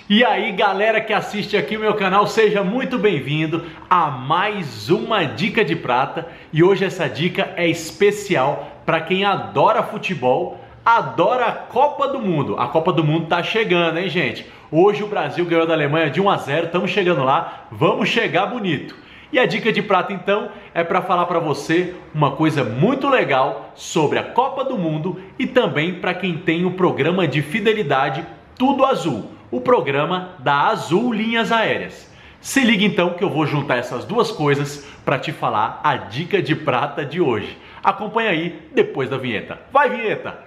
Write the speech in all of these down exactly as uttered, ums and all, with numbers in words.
E aí, galera que assiste aqui o meu canal, seja muito bem-vindo a mais uma Dica de Prata. E hoje essa dica é especial para quem adora futebol, adora a Copa do Mundo. A Copa do Mundo tá chegando, hein, gente? Hoje o Brasil ganhou da Alemanha de um a zero, estamos chegando lá, vamos chegar bonito. E a Dica de Prata, então, é para falar para você uma coisa muito legal sobre a Copa do Mundo e também para quem tem o programa de fidelidade Tudo Azul, o programa da Azul Linhas Aéreas. Se liga então que eu vou juntar essas duas coisas para te falar a Dica de Prata de hoje. Acompanha aí depois da vinheta. Vai, vinheta!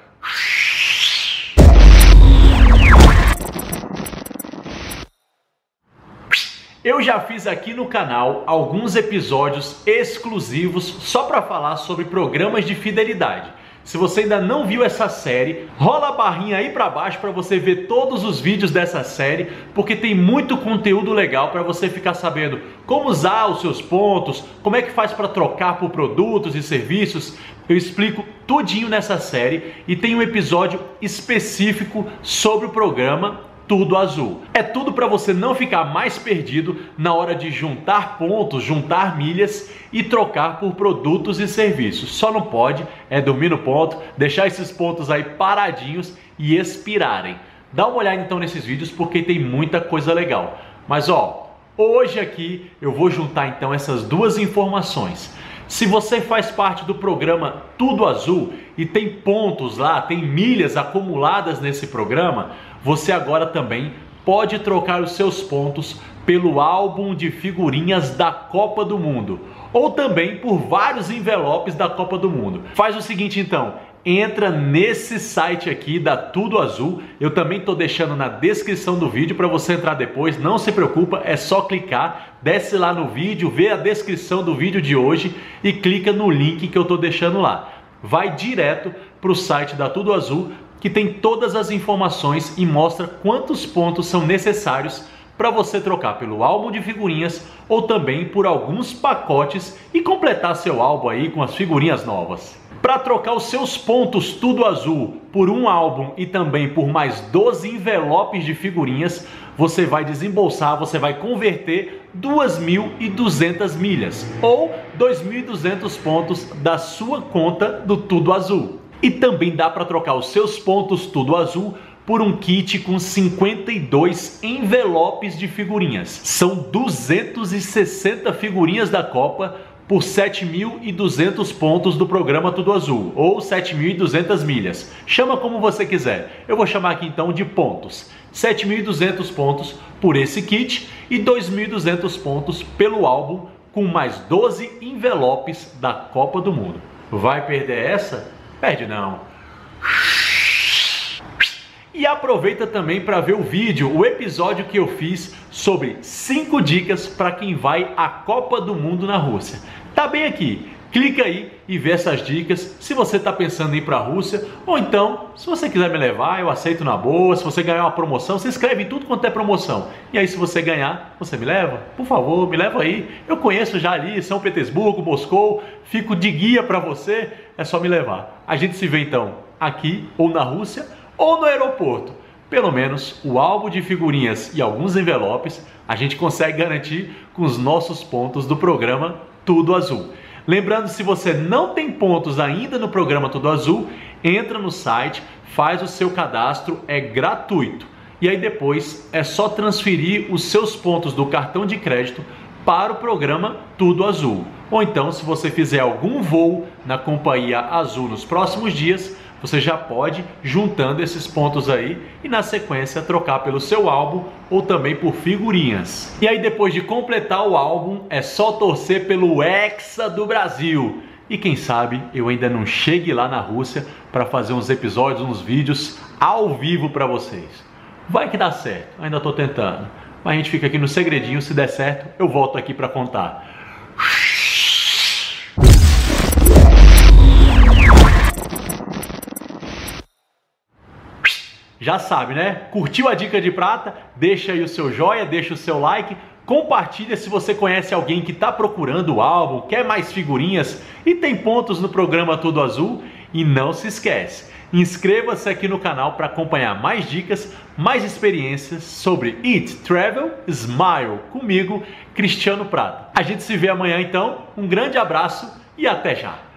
Eu já fiz aqui no canal alguns episódios exclusivos só para falar sobre programas de fidelidade. Se você ainda não viu essa série, rola a barrinha aí para baixo para você ver todos os vídeos dessa série, porque tem muito conteúdo legal para você ficar sabendo como usar os seus pontos, como é que faz para trocar por produtos e serviços. Eu explico tudinho nessa série e tem um episódio específico sobre o programa Tudo Azul. É tudo para você não ficar mais perdido na hora de juntar pontos, juntar milhas e trocar por produtos e serviços. Só não pode é dormir no ponto, deixar esses pontos aí paradinhos e expirarem. Dá uma olhada então nesses vídeos porque tem muita coisa legal. Mas ó, hoje aqui eu vou juntar então essas duas informações. Se você faz parte do programa Tudo Azul e tem pontos lá, tem milhas acumuladas nesse programa, você agora também pode trocar os seus pontos pelo álbum de figurinhas da Copa do Mundo ou também por vários envelopes da Copa do Mundo. Faz o seguinte então, entra nesse site aqui da Tudo Azul, eu também estou deixando na descrição do vídeo para você entrar depois, não se preocupa, é só clicar, desce lá no vídeo, vê a descrição do vídeo de hoje e clica no link que eu estou deixando lá. Vai direto para o site da Tudo Azul, que tem todas as informações e mostra quantos pontos são necessários para você trocar pelo álbum de figurinhas ou também por alguns pacotes e completar seu álbum aí com as figurinhas novas. Para trocar os seus pontos Tudo Azul por um álbum e também por mais doze envelopes de figurinhas, você vai desembolsar, você vai converter duas mil e duzentas milhas ou dois mil e duzentos pontos da sua conta do Tudo Azul. E também dá para trocar os seus pontos Tudo Azul por um kit com cinquenta e dois envelopes de figurinhas. São duzentas e sessenta figurinhas da Copa por sete mil e duzentos pontos do programa Tudo Azul, ou sete mil e duzentas milhas. Chama como você quiser. Eu vou chamar aqui então de pontos. sete mil e duzentos pontos por esse kit e dois mil e duzentos pontos pelo álbum com mais doze envelopes da Copa do Mundo. Vai perder essa? Perde não. E aproveita também para ver o vídeo, o episódio que eu fiz sobre cinco dicas para quem vai à Copa do Mundo na Rússia. Tá bem aqui. Clica aí e vê essas dicas, se você está pensando em ir para a Rússia, ou então, se você quiser me levar, eu aceito na boa. Se você ganhar uma promoção, você escreve em tudo quanto é promoção. E aí se você ganhar, você me leva? Por favor, me leva aí. Eu conheço já ali São Petersburgo, Moscou, fico de guia para você, é só me levar. A gente se vê então aqui, ou na Rússia, ou no aeroporto. Pelo menos o álbum de figurinhas e alguns envelopes a gente consegue garantir com os nossos pontos do programa Tudo Azul. Lembrando, se você não tem pontos ainda no programa Tudo Azul, entra no site, faz o seu cadastro, é gratuito. E aí depois é só transferir os seus pontos do cartão de crédito para o programa Tudo Azul. Ou então, se você fizer algum voo na companhia Azul nos próximos dias, você já pode juntando esses pontos aí e na sequência trocar pelo seu álbum ou também por figurinhas. E aí depois de completar o álbum é só torcer pelo Hexa do Brasil. E quem sabe eu ainda não chegue lá na Rússia para fazer uns episódios, uns vídeos ao vivo para vocês. Vai que dá certo, ainda estou tentando. Mas a gente fica aqui no segredinho, se der certo eu volto aqui para contar. Já sabe, né? Curtiu a Dica de Prata? Deixa aí o seu joinha, deixa o seu like, compartilha se você conhece alguém que está procurando o álbum, quer mais figurinhas e tem pontos no programa Tudo Azul. E não se esquece, Inscreva-se aqui no canal para acompanhar mais dicas, mais experiências sobre Eat, Travel, Smile comigo, Cristiano Prado. A gente se vê amanhã então, um grande abraço e até já!